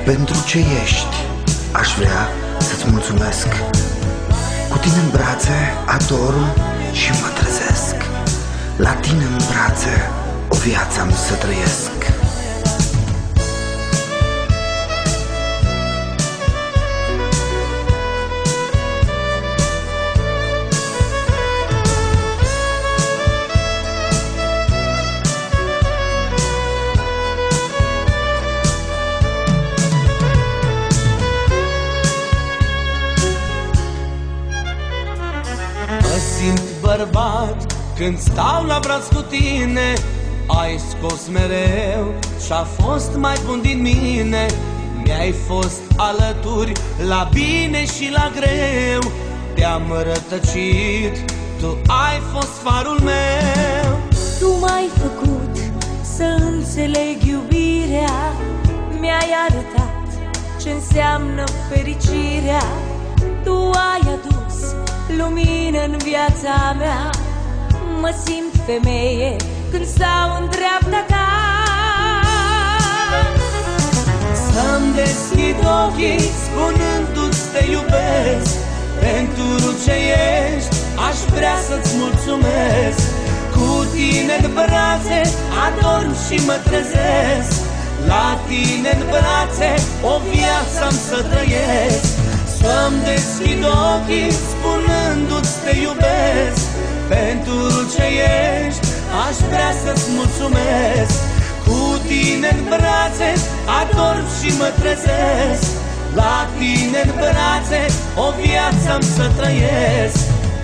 Pentru ce ești, aș vrea să-ți mulțumesc. Cu tine în brațe adorm și mă trezesc. La tine în brațe o viață am să trăiesc. Simt bărbat când stau la braț cu tine. Ai scos mereu și-a fost mai bun din mine. Mi-ai fost alături la bine și la greu. Te-am rătăcit, tu ai fost farul meu. Tu m-ai făcut să înțeleg iubirea. Mi-ai arătat ce înseamnă fericirea. Tu ai adus lumină în viața mea. Mă simt femeie când stau în dreapta ta. Să-mi deschid ochii spunându-ți te iubesc. Pentru ce ești aș vrea să-ți mulțumesc. Cu tine în brațe adorm și mă trezesc. La tine în brațe o viață am să trăiesc. Să-mi deschid ochii spunându-ți te iubesc. Pentru ce ești aș vrea să-ți mulțumesc. Cu tine în brațe adorm și mă trezesc. La tine în brațe o viață am să trăiesc.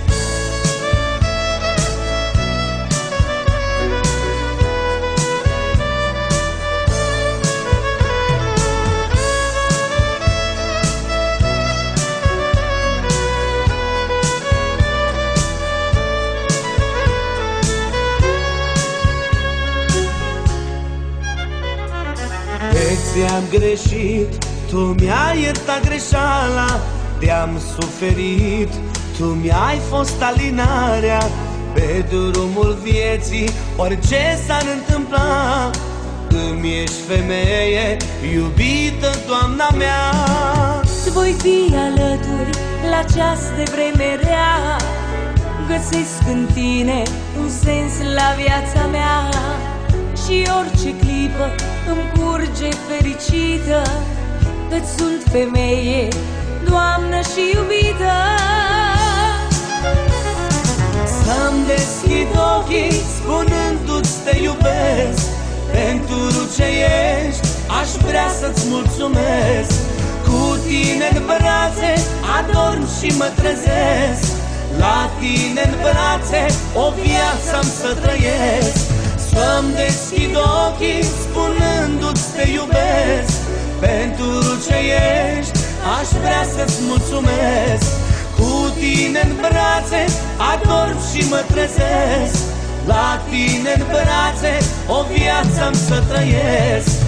Ți-am greșit, tu mi-ai iertat greșeala. Te-am suferit, tu mi-ai fost alinarea. Pe drumul vieții, orice s-ar întâmpla, îmi ești femeie, iubită doamna mea. Îți voi fi alături la ceas de vreme rea. Găsesc în tine un sens la viața mea. Și orice clipă îmi curge fericită. Îți sunt femeie, doamnă și iubită. Să-mi deschid ochii spunându-ți te iubesc. Pentru ce ești aș vrea să-ți mulțumesc. Cu tine în brațe adorm și mă trezesc. La tine în brațe o viață am să trăiesc. Să-mi deschid ochii spunându-ți te iubesc. Pentru ce ești aș vrea să-ți mulțumesc. Cu tine în brațe adorm și mă trezesc. La tine în brațe o viață am să trăiesc.